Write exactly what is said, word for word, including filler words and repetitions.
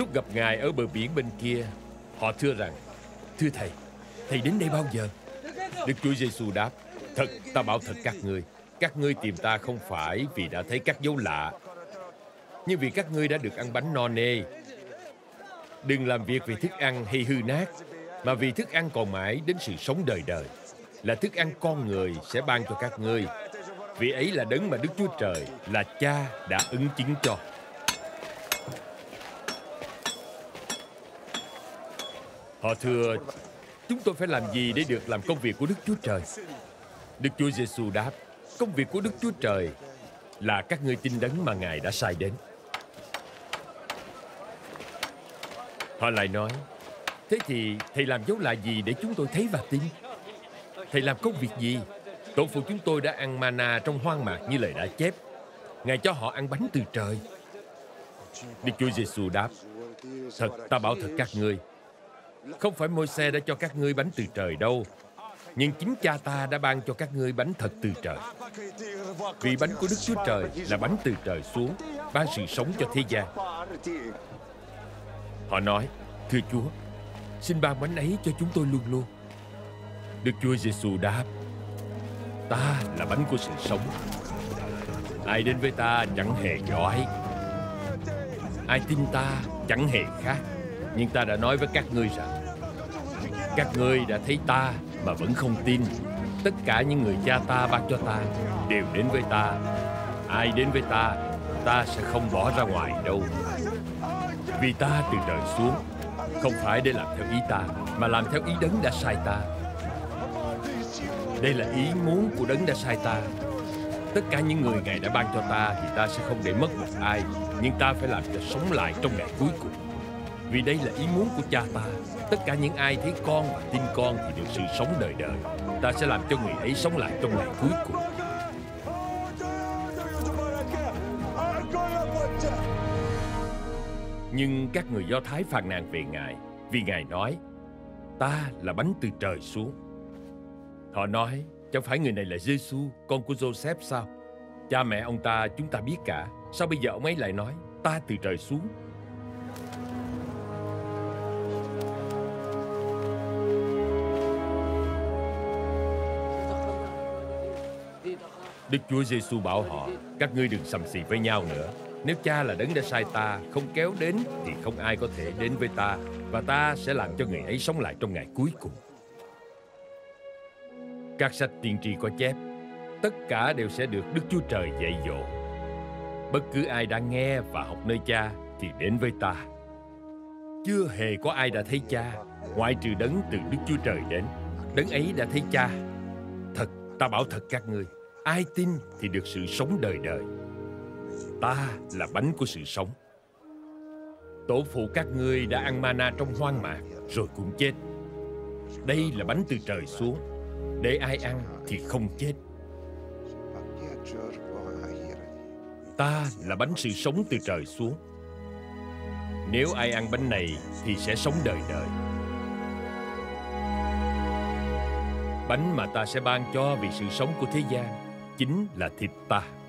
Lúc gặp Ngài ở bờ biển bên kia, họ thưa rằng: thưa Thầy, Thầy đến đây bao giờ? Đức Chúa Giêsu đáp: thật, ta bảo thật các ngươi, các ngươi tìm ta không phải vì đã thấy các dấu lạ, nhưng vì các ngươi đã được ăn bánh no nê. Đừng làm việc vì thức ăn hay hư nát, mà vì thức ăn còn mãi đến sự sống đời đời, là thức ăn con người sẽ ban cho các ngươi. Vì ấy là đấng mà Đức Chúa Trời là Cha đã ứng chứng cho. Họ thưa: chúng tôi phải làm gì để được làm công việc của Đức Chúa Trời? Đức Chúa Giêsu đáp: công việc của Đức Chúa Trời là các ngươi tin đấng mà Ngài đã sai đến. Họ lại nói: thế thì Thầy làm dấu lạ gì để chúng tôi thấy và tin? Thầy làm công việc gì? Tổ phụ chúng tôi đã ăn mana trong hoang mạc như lời đã chép. Ngài cho họ ăn bánh từ trời. Đức Chúa Giêsu đáp: thật, ta bảo thật các ngươi, không phải Môi-se đã cho các ngươi bánh từ trời đâu, nhưng chính Cha ta đã ban cho các ngươi bánh thật từ trời. Vì bánh của Đức Chúa Trời là bánh từ trời xuống, ban sự sống cho thế gian. Họ nói: thưa Chúa, xin ban bánh ấy cho chúng tôi luôn luôn. Đức Chúa Giêsu đáp: ta là bánh của sự sống. Ai đến với ta chẳng hề đói, ai tin ta chẳng hề khát. Nhưng ta đã nói với các ngươi rằng, các ngươi đã thấy ta mà vẫn không tin. Tất cả những người Cha ta ban cho ta đều đến với ta. Ai đến với ta, ta sẽ không bỏ ra ngoài đâu. Vì ta từ trời xuống, không phải để làm theo ý ta, mà làm theo ý đấng đã sai ta. Đây là ý muốn của đấng đã sai ta. Tất cả những người Ngài đã ban cho ta thì ta sẽ không để mất một ai, nhưng ta phải làm cho sống lại trong ngày cuối cùng. Vì đây là ý muốn của Cha ta. Tất cả những ai thấy con và tin con thì được sự sống đời đời. Ta sẽ làm cho người ấy sống lại trong ngày cuối cùng. Nhưng các người Do Thái phàn nàn về Ngài, vì Ngài nói: ta là bánh từ trời xuống. Họ nói: chẳng phải người này là Giêsu, con của Joseph sao? Cha mẹ ông ta chúng ta biết cả. Sao bây giờ ông ấy lại nói ta từ trời xuống? Đức Chúa Giêsu bảo họ: các ngươi đừng sầm xì với nhau nữa. Nếu Cha là đấng đã sai ta không kéo đến thì không ai có thể đến với ta, và ta sẽ làm cho người ấy sống lại trong ngày cuối cùng. Các sách tiên tri có chép, tất cả đều sẽ được Đức Chúa Trời dạy dỗ. Bất cứ ai đã nghe và học nơi Cha thì đến với ta. Chưa hề có ai đã thấy Cha, ngoại trừ đấng từ Đức Chúa Trời đến. Đấng ấy đã thấy Cha. Thật, ta bảo thật các ngươi, ai tin thì được sự sống đời đời. Ta là bánh của sự sống. Tổ phụ các ngươi đã ăn mana trong hoang mạc rồi cũng chết. Đây là bánh từ trời xuống, để ai ăn thì không chết. Ta là bánh sự sống từ trời xuống. Nếu ai ăn bánh này thì sẽ sống đời đời. Bánh mà ta sẽ ban cho vì sự sống của thế gian chính là thịt ta.